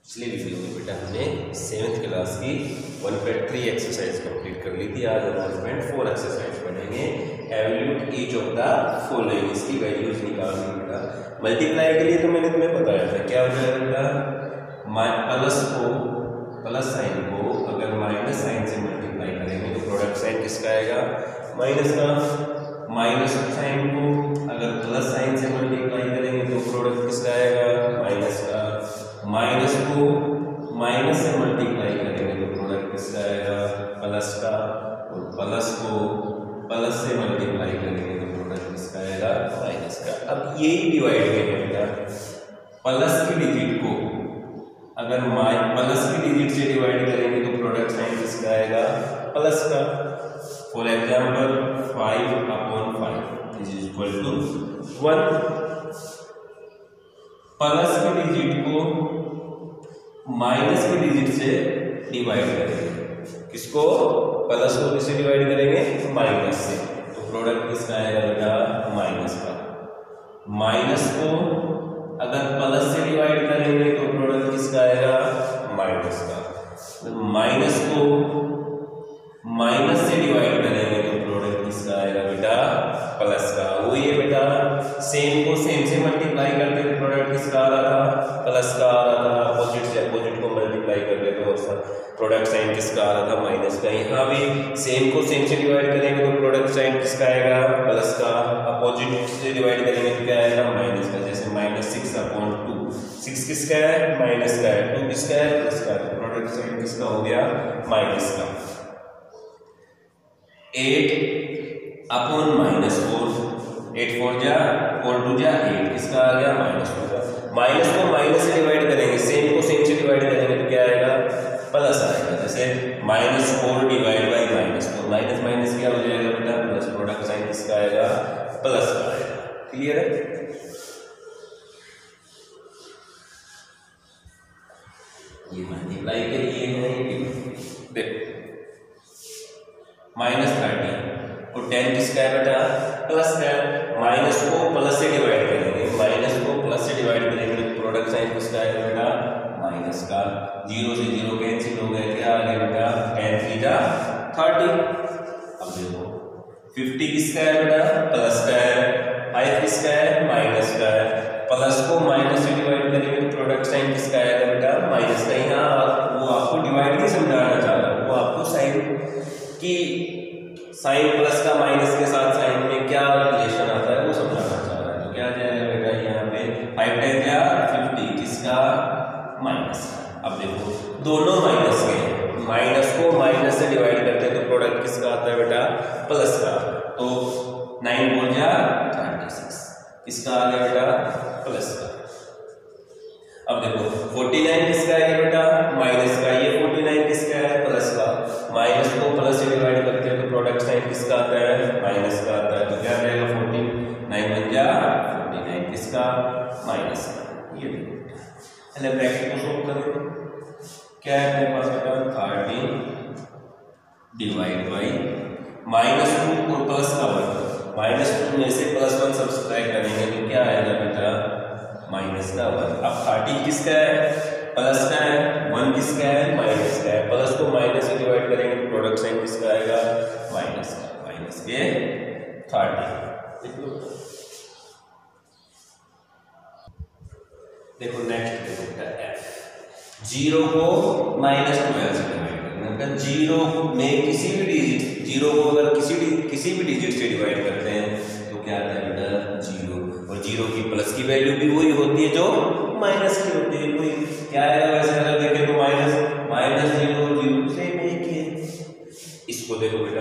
पिछले वीडियो में बेटा हमने 7th क्लास की 1.3 एक्सरसाइज कंप्लीट कर ली थी। आज हम 1.4 एक्सरसाइज पढ़ेंगे। Evaluate each of the following, इसकी वैल्यूज निकालनी बेटा। मल्टीप्लाई के लिए तो मैंने तुम्हें बताया था क्या हो जाएगा बेटा, प्लस साइन को अगर माइनस साइन से मल्टीप्लाई करेंगे तो प्रोडक्ट साइन किसका आएगा, माइनस का। माइनस साइन को अगर प्लस साइन से मल्टीप्लाई करेंगे तो प्रोडक्ट किसका आएगा, माइनस का। माइनस को माइनस से मल्टीप्लाई करेंगे तो प्रोडक्ट किसका आएगा, प्लस का। और प्लस को प्लस से मल्टीप्लाई करेंगे तो प्रोडक्ट किसका आएगा, माइनस का। अब यही डिवाइड में है बेटा, प्लस की डिजिट को अगर प्लस की डिजिट से डिवाइड करेंगे तो प्रोडक्ट साइन किसका आएगा, प्लस का। For example 5/5 is equal to 1। Plus की डिजिट को माइनस की डिजिट से डिवाइड करेंगे, किसको, प्लस को किससे डिवाइड करेंगे, माइनस से, तो प्रोडक्ट किसका आएगा बेटा, माइनस का। माइनस को अगर प्लस से डिवाइड करेंगे तो प्रोडक्ट किसका आएगा, माइनस का। माइनस को माइनस से डिवाइड करेंगे तो प्रोडक्ट किसका आएगा बेटा, प्लस का। वो ये बेटा सेम को सेम से मल्टीप्लाई करते तो प्रोडक्ट किसका आ रहा था, प्लस का आ रहा था। अपोजिट से अपोजिट को मल्टीप्लाई करते तो प्रोडक्ट साइन किसका आ रहा था, माइनस का। यहाँ भी सेम को सेम से डिवाइड करेंगे तो प्रोडक्ट साइन किसका आएगा, प्लस का। अपोजिट से डिवाइड करेंगे तो क्या आएगा, माइनस का। जैसे -6/2, 6 किसका है, माइनस का है, 2 किसका है, प्लस का। तो प्रोडक्ट साइन किसका हो गया, माइनस का। 8/-4, 8 4 जा 4 2 जा 8 किसका आ गया, -4 का। माइनस को माइनस से डिवाइड करेंगे, सेम को सेम से डिवाइड करेंगे तो क्या आएगा, प्लस आएगा। जैसे -4 डिवाइड बाई -4, माइनस माइनस क्या हो जाएगा बेटा, प्लस। प्रोडक्ट साइन किसका आएगा, प्लस का आएगा। क्लियर है। ये मल्टीप्लाई के लिए है, देखो -30 और 10 किसका है बेटा, प्लस का। माइनस को प्लस से डिवाइड करेंगे, माइनस को प्लस से डिवाइड करेंगे तो प्रोडक्ट साइन किसका आएगा बेटा, माइनस का। 0 से 0 कैंसिल हो गए, क्या आ गया बेटा, 10 3 जा 30। अब देखो 50 किसका है बेटा, प्लस का है। 5 किसका है, माइनस का है। प्लस को माइनस से डिवाइड करेंगे तो प्रोडक्ट साइन किसका आएगा बेटा, माइनस का। यहाँ वो आपको डिवाइड नहीं समझाना चाह रहा, वो आपको साइन की साइन प्लस का माइनस के साथ साइन में क्या रिलेशन आता है वो समझाना चाह रहा है। तो क्या जाएगा बेटा, यहाँ पे 5 10 या 50 किसका, माइनस का। अब देखो दोनों माइनस के, माइनस को माइनस से डिवाइड करते हैं तो प्रोडक्ट किसका आता है बेटा, प्लस का। तो 9 4 जा 36 किसका आ गया बेटा, प्लस का। अब देखो 49 किसका है बेटा, माइनस का। ये 49 किसका है, प्लस का। माइनस को प्लस से डिवाइड करते हैं तो प्रोडक्ट साइन किसका आता है, माइनस का आता है। तो क्या रहेगा, 49 1 जा 49 किसका, माइनस का। ये देखो पहले ब्रैकेट को सोल्व करें, क्या है अपने पास बेटा, 13 डिवाइड बाई -2 और प्लस का 1। -2 में से +1 सब्सट्रैक्ट करेंगे तो क्या आएगा बेटा, माइनस का 1। अब 30 किसका है, प्लस का है। 1 किसका है, माइनस का है। प्लस को माइनस से डिवाइड करेंगे तो प्रोडक्ट साइन किसका आएगा, माइनस का। माइनस के 30। देखो नेक्स्ट देखो f, 0 को -12 से डिवाइड करना। 0 में किसी भी डिजिट, 0 को अगर किसी भी डिजिट से डिवाइड करते हैं तो क्या आता है बेटा, 0। और 0 की प्लस की वैल्यू भी वही होती है जो माइनस की होती है। कोई क्या आएगा वैसे अगर देखें तो -0 0 से एक ही है। इसको देखो बेटा,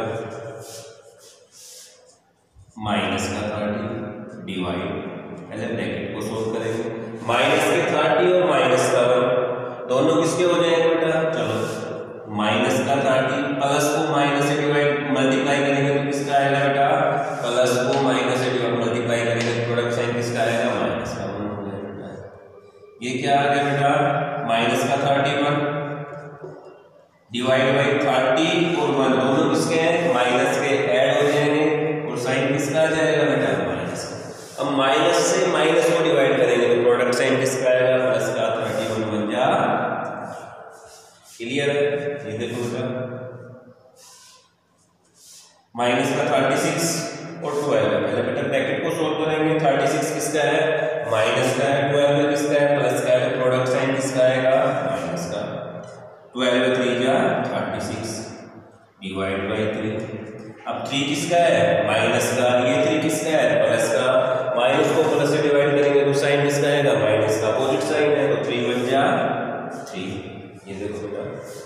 माइनस का 30 डिवाइड, पहले ब्रैकेट को सोल्व करेंगे। माइनस के 30 और माइनस का 1 दोनों किसके हो जाएंगे बेटा, चलो माइनस का 30 प्लस को माइनस से डिवाइड मल्टीप्लाई करेंगे तो किसका आएगा बेटा, प्लस को माइनस से डिवाइड मल्टीप्लाई करेंगे तो प्रोडक्ट साइन किसका आएगा, माइनस का 1 हो गया बेटा। ये क्या आ गया बेटा, माइनस का 31 डिवाइड बाई 30 और 1 दोनों किसके हैं, माइनस के, ऐड हो जाएंगे और साइन किसका आ जाएगा बेटा, माइनस का। अब माइनस से माइनस को डिवाइड करेंगे तो प्रोडक्ट साइन किसका आएगा, प्लस का। 31 1 जा क्लियर है? ये देखो बेटा माइनस का 36 और 12 है। पहले बेटा ब्रैकेट को सोल्व करेंगे। 36 किसका है? माइनस का है। 12 किसका है? प्लस का है। प्रोडक्ट साइन किसका आएगा? माइनस का। 12 3 जा 36 डिवाइड बाई 3। अब 3 किसका है? माइनस का। ये 3 किसका है? प्लस का। माइनस को प्लस से डिवाइड करेंगे तो साइन किसका आएगा? माइनस का। अपोजिट साइन है तो 3 बन जा 3। ये देखो बेटा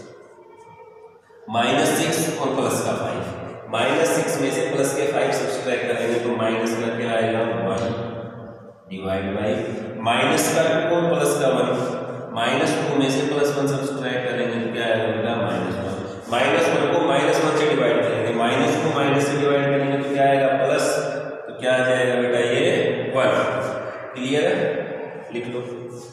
-6 और प्लस का 5। -6 में से प्लस के 5 सब्सट्रैक्ट करेंगे तो माइनस का क्या आएगा? 1 डिवाइड बाई माइनस का 2 और प्लस का 1। -2 में से +1 सब्सट्रैक्ट करेंगे तो क्या आएगा बेटा? -1। -1 को -1 से डिवाइड करेंगे। माइनस को माइनस से डिवाइड करेंगे तो क्या आएगा? प्लस। तो क्या आ जाएगा बेटा? ये 1। क्लियर है? लिख लो।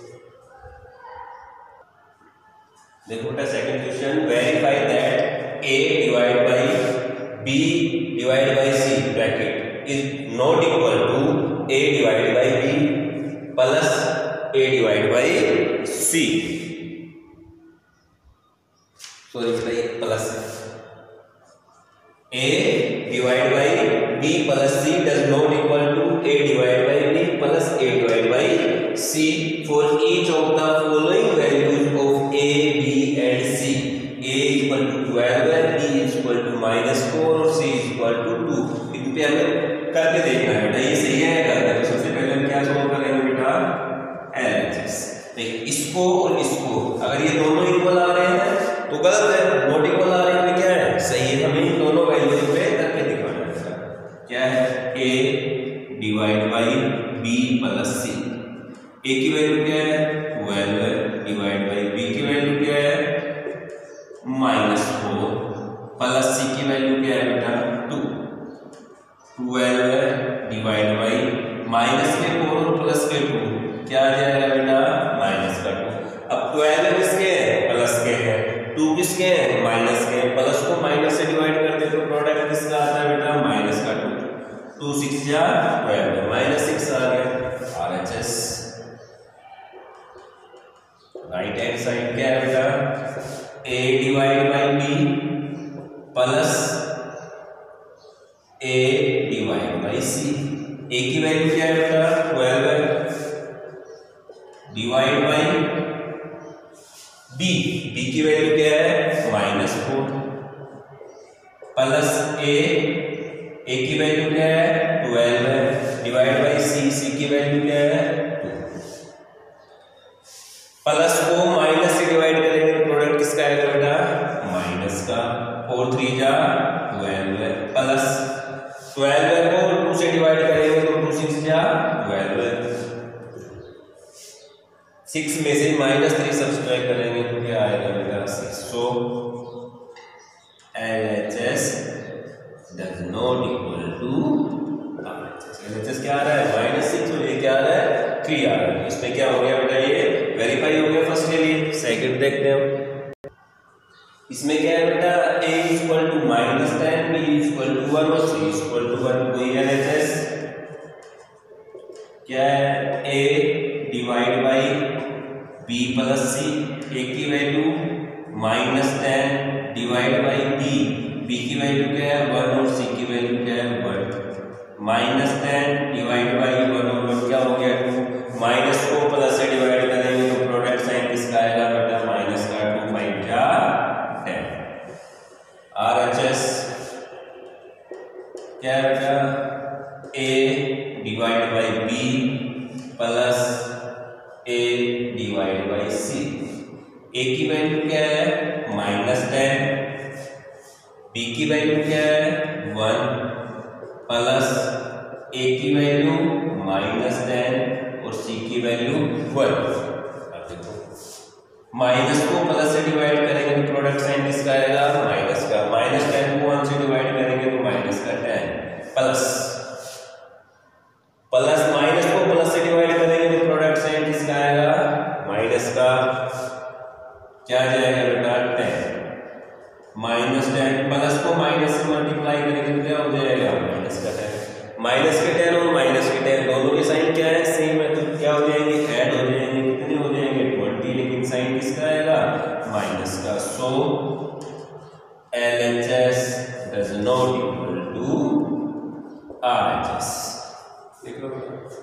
देखो बेटा second question, verify that a divide by b divide by c bracket is not equal to a divide by b plus a divide by c। Sorry बेटा ये plus a divide by b plus c does not equal to a divide by b plus a divide by c for each of the following values of a b and c। a equal to 12 है, b equal to -4 और c equal to 2। इन पे हमें करके देखना है बेटा ये सही है गलत है। तो सबसे पहले हम क्या सॉल्व करेंगे बेटा? LHS। इसको और इसको अगर ये दोनों इक्वल आ रहे हैं तो गलत है, नॉट इक्वल आ रहे हैं तो क्या है? सही है। हमें इन दोनों वैल्यूज पे करके दिखाना है। क्या है? a divide by b plus c। a की वैल्यू क्या है? 12 है डिवाइड बाई b की वैल्यू क्या है? -4 प्लस c की वैल्यू क्या है बेटा? 2। 12 है डिवाइड बाई माइनस के 4 और प्लस के 2 क्या आ जाएगा बेटा? माइनस का 2। अब 12 किसके हैं? प्लस के हैं। 2 किसके हैं? माइनस के। प्लस को माइनस से डिवाइड कर दे तो प्रोडक्ट किसका आता है बेटा? माइनस का 2। 2 6 जा 12 -6 आ गया। RHS राइट हैंड साइड क्या है बेटा? a divide by b plus a divide by c। a की वैल्यू क्या है बेटा? 12 है डिवाइड बाई b। b की वैल्यू क्या है? -4 प्लस a की वैल्यू क्या है? 12 है डिवाइड बाई c की वैल्यू क्या है? 2। प्लस को माइनस से डिवाइड करेंगे तो प्रोडक्ट किसका आएगा बेटा? माइनस का। 4 3 जा 12 है प्लस 12 को 2 से डिवाइड करेंगे तो 2 6 जा 12 है। 6 में से -3 सब्सट्रैक्ट करेंगे तो क्या आएगा बेटा? 6। So LHS does not equal to RHS। LHS क्या आ रहा है? -6 और ये क्या आ रहा है? 3 आ रहा है। इसमें क्या हो गया बेटा? ये वेरीफाई हो गया फर्स्ट के लिए। सेकंड देखते हैं इसमें क्या है बेटा? a equal to -10 b equal to 1 और c इक्वल टू 1। कोई LHS क्या है? a divide by b plus c। a की वैल्यू -10 डिवाइड बाई b की वैल्यू क्या है? 1 और c की वैल्यू क्या है? 1। -10 डिवाइड बाई 1 और 1 क्या हो गया? 2। माइनस को प्लस से डिवाइड करेंगे तो प्रोडक्ट साइन किसका आएगा बेटा? माइनस का। 2 5 जा 10। RHS क्या है बेटा? a divide by b plus a divide by c। a की वैल्यू क्या है? -10। b की वैल्यू क्या है? 1 प्लस a की वैल्यू -10 और c की वैल्यू 1। अब देखो माइनस को प्लस से डिवाइड करेंगे तो प्रोडक्ट साइन किसका आएगा? माइनस का। -10 को 1 से डिवाइड करेंगे तो माइनस का 10 प्लस माइनस को प्लस से डिवाइड करेंगे तो प्रोडक्ट साइन किसका आएगा? माइनस का। क्या आ जाएगा बेटा? 10। -10 प्लस को माइनस से मल्टीप्लाई करेंगे तो क्या हो जाएगा? माइनस का 10। माइनस के 10 और -10 दोनों के साइन क्या है? सेम है तो क्या हो जाएंगे? ऐड हो जाएंगे। कितने हो जाएंगे? 20। लेकिन साइन किसका आएगा, माइनस का। So LHS does not equal to RHS। देख लो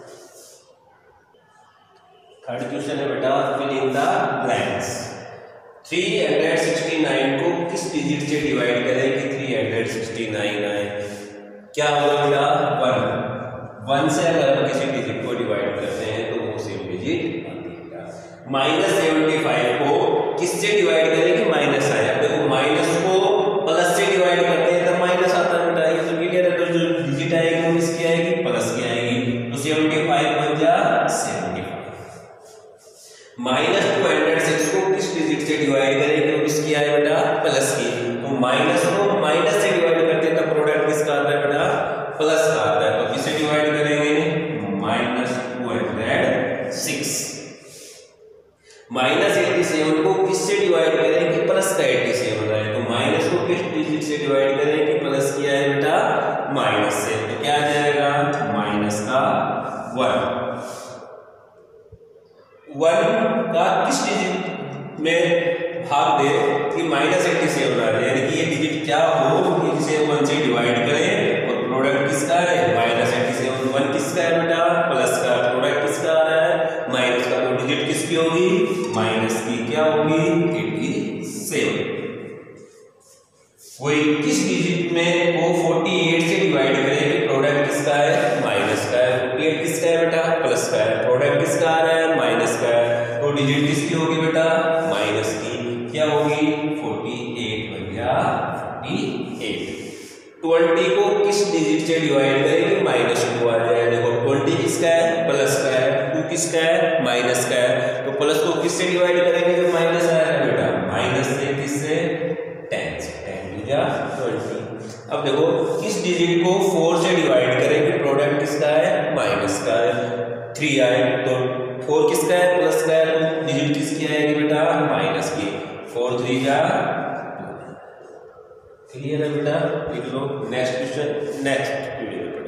थर्ड क्वेश्चन है बेटा, फिल इन द ब्लैंक्स। 369 को किस डिजिट से डिवाइड करें कि 369 आए? क्या होगा बेटा, 1 से अगर हम किसी डिजिट को डिवाइड करते हैं तो वो सेम डिजिट आएगा। -75 को किससे डिवाइड करें कि माइनस आए? अब देखो माइनस को प्लस से डिवाइड करते हैं तब माइनस आता है बेटा, ये तो क्लियर है। तो जो डिजिट आएगी वो किसकी आएगी, प्लस की आएगी। तो 75 बन जा 75। -206 को किस डिजिट से डिवाइड करें कि वो किसकी आए बेटा, प्लस की। तो माइनस को माइनस से डिवाइड करते हैं तब प्रोडक्ट किसका आता है बेटा, प्लस का आता है। तो किससे डिवाइड करेंगे, -206। -87 को किससे डिवाइड करें कि प्लस का 87 आए? तो माइनस को किस डिजिट से डिवाइड करें कि प्लस किया है बेटा, माइनस से। तो क्या आ जाएगा, माइनस का 1 का किस डिजिट में भाग दे कि -87 आ जाए, यानी कि ये डिजिट क्या हो कि जिसे 1 से डिवाइड करें और प्रोडक्ट किसका है, -87। 1 किसका है बेटा, प्लस का। प्रोडक्ट किसका आ रहा है, माइनस का। तो डिजिट किसकी होगी, माइनस की। क्या होगी, 87। कोई किस डिजिट में वो 48 से डिवाइड करें कि प्रोडक्ट किसका है, माइनस का है। 48 किसका है बेटा, प्लस का है। प्रोडक्ट किसका आ रहा है, माइनस का है। तो डिजिट किसकी होगी बेटा, माइनस की। क्या होगी, 48 बन गया 48। 20 को किस डिजिट से डिवाइड करें कि -2 आ जाए? देखो 20 किसका है, प्लस का है। 2 किसका है, माइनस का है। तो प्लस को किससे डिवाइड करेंगे जब माइनस आएगा बेटा, माइनस से। किससे, 10 से। 10 2 जा 20। अब देखो किस डिजिट को 4 से डिवाइड करें कि प्रोडक्ट किसका है, माइनस का है। 3 आए तो 4 किसका है, प्लस का है। तो डिजिट किसकी आएगी बेटा, माइनस की। 4 3 जा। क्लियर है बेटा, लिख लो। नेक्स्ट क्वेश्चन नेक्स्ट वीडियो में।